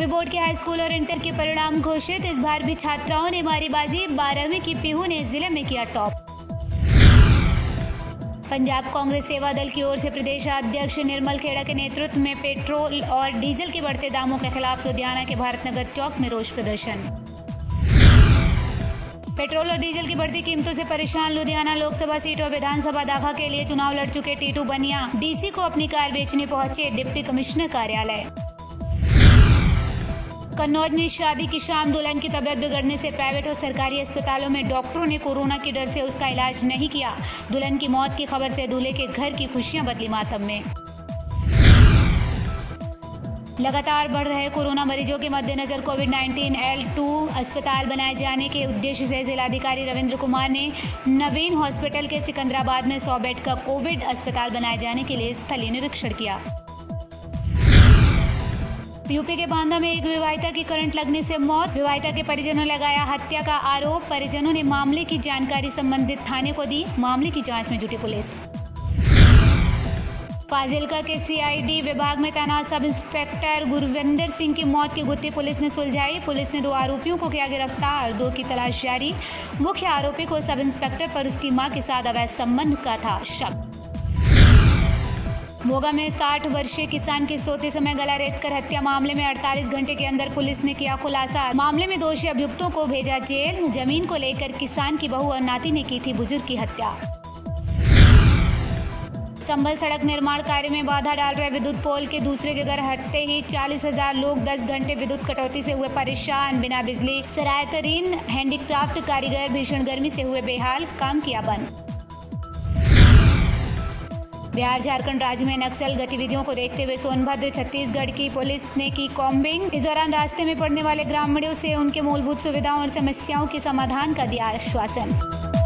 UP board के high school और inter के परिणाम घोषित। इस बार भी छात्राओं ने मारी बाजी। 12वीं की पीहू ने जिले में किया टॉप। पंजाब कांग्रेस सेवा दल की ओर से प्रदेश अध्यक्ष निर्मल खेड़ा के नेतृत्व में पेट्रोल और डीजल के बढ़ते दामों के खिलाफ लुधियाना के भारत नगर चौक में रोष प्रदर्शन। पेट्रोल और डीजल की बढ़ती कीमतों से परेशान लुधियाना लोकसभा सीट और विधानसभा दाखा के लिए चुनाव लड़ चुके टीटू बनिया डीसी को अपनी कार बेचने पहुंचे डिप्टी कमिश्नर कार्यालय। कन्नौज में शादी की शाम दुल्हन की तबीयत बिगड़ने से प्राइवेट और सरकारी अस्पतालों में डॉक्टरों ने कोरोना के डर से उसका इलाज नहीं किया। दुल्हन की मौत की खबर से दूल्हे के घर की खुशियां बदली मातम में। लगातार बढ़ रहे कोरोना मरीजों के मद्देनजर कोविड-19 L2 अस्पताल बनाए जाने के उद्देश्य से जिलाधिकारी रविंद्र कुमार ने नवीन हॉस्पिटल के सिकंदराबाद में 100 बेड का कोविड अस्पताल बनाए जाने के लिए स्थलीय निरीक्षण किया। यूपी के बांदा में एक विवाहिता की करंट लगने से मौत। विवाहिता के परिजनों ने लगाया हत्या का आरोप। परिजनों ने मामले की जानकारी संबंधित थाने को दी। मामले की जांच में जुटी पुलिस। फाजिल्का के CID विभाग में तैनात सब इंस्पेक्टर गुरविंदर सिंह की मौत की गुत्थी पुलिस ने सुलझाई। पुलिस ने 2 आरोपियों को किया गिरफ्तार। 2 की तलाश जारी। मुख्य आरोपी को सब इंस्पेक्टर पर उसकी मां के साथ अवैध संबंध का था शक। मोगा में 60 वर्षीय किसान की सोते समय गला रेतकर हत्या मामले में 48 घंटे के अंदर पुलिस ने किया खुलासा। मामले में दोषी अभियुक्तों को भेजा जेल। जमीन को लेकर किसान की बहू और नाती ने की थी बुजुर्ग की हत्या। संभल सड़क निर्माण कार्य में बाधा डाल रहे विद्युत पोल के दूसरे जगह हटते ही 40,000 लोग 10 घंटे विद्युत कटौती से हुए परेशान। बिना बिजली सरायतरीन हैंडीक्राफ्ट कारीगर भीषण गर्मी से हुए बेहाल। काम किया बंद। बिहार झारखंड राज्य में नक्सल गतिविधियों को देखते हुए सोनभद्र छत्तीसगढ़ की पुलिस ने की कॉम्बिंग। इस दौरान रास्ते में पड़ने वाले ग्रामीणों से उनके मूलभूत सुविधाओं और समस्याओं के समाधान का दिया आश्वासन।